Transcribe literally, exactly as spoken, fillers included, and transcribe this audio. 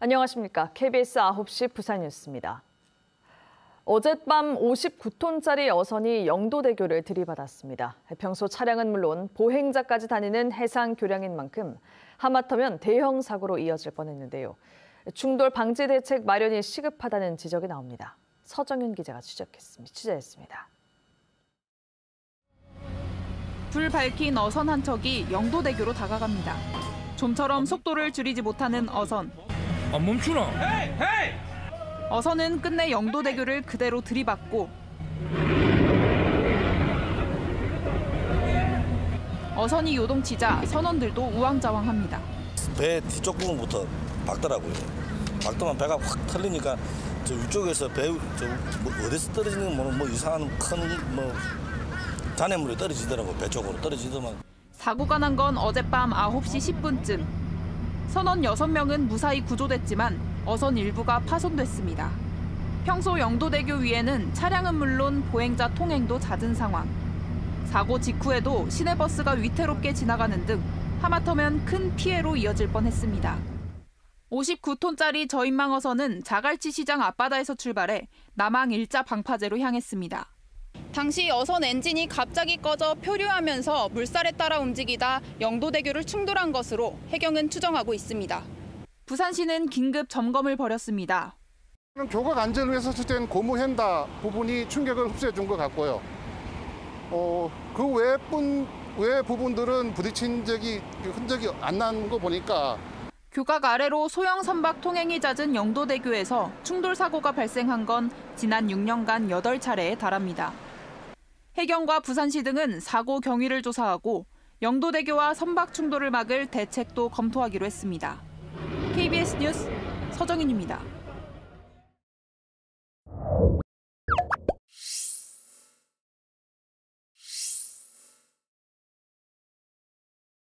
안녕하십니까. 케이비에스 아홉 시 부산 뉴스입니다. 어젯밤 오십구 톤짜리 어선이 영도대교를 들이받았습니다. 평소 차량은 물론 보행자까지 다니는 해상 교량인 만큼 하마터면 대형 사고로 이어질 뻔했는데요. 충돌 방지 대책 마련이 시급하다는 지적이 나옵니다. 서정윤 기자가 취재했습니다. 취재했습니다. 불 밝힌 어선 한 척이 영도대교로 다가갑니다. 좀처럼 속도를 줄이지 못하는 어선. 안 멈추나? 헤이! 헤이! 어선은 끝내 영도대교를 그대로 들이받고 어선이 요동치자 선원들도 우왕좌왕합니다. 배 뒤쪽 부분부터 박더라고요. 박더만 배가 확 털리니까 저 위쪽에서 배 저 뭐 어디서 떨어지는 뭐, 뭐 이상한 큰 뭐 잔해물이 떨어지더라고. 배 쪽으로 떨어지더만. 사고가 난 건 어젯밤 아홉 시 십 분쯤. 선원 여섯 명은 무사히 구조됐지만 어선 일부가 파손됐습니다. 평소 영도대교 위에는 차량은 물론 보행자 통행도 잦은 상황. 사고 직후에도 시내버스가 위태롭게 지나가는 등 하마터면 큰 피해로 이어질 뻔했습니다. 오십구 톤짜리 저인망 어선은 자갈치 시장 앞바다에서 출발해 남항 일자 방파제로 향했습니다. 당시 어선 엔진이 갑자기 꺼져 표류하면서 물살에 따라 움직이다 영도대교를 충돌한 것으로 해경은 추정하고 있습니다. 부산시는 긴급 점검을 벌였습니다. 교각 안전을 위해서 설치된 고무 현다 부분이 충격을 흡수해 준 것 같고요. 어, 그 외뿐 외 부분들은 부딪힌 적이 흔적이 안 난 거 보니까 교각 아래로 소형 선박 통행이 잦은 영도대교에서 충돌 사고가 발생한 건 지난 육 년간 여덟 차례에 달합니다. 해경과 부산시 등은 사고 경위를 조사하고 영도대교와 선박 충돌을 막을 대책도 검토하기로 했습니다. 케이비에스 뉴스 서정인입니다.